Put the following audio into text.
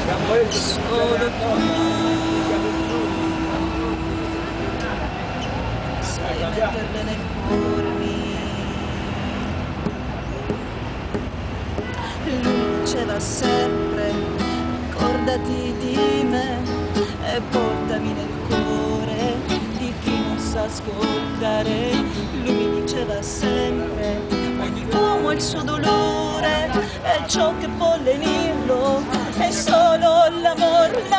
solo tu sai metterle nei forni. Lui diceva sempre ricordati di me e portami nel cuore di chi non sa ascoltare. Lui mi diceva sempre ogni uomo ha il suo dolore e ciò che può lenirlo è solo l'amor.